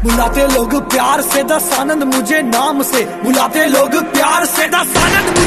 बुलाते लोग प्यार से दस आनंद मुझे नाम से, बुलाते लोग प्यार से दस आनंद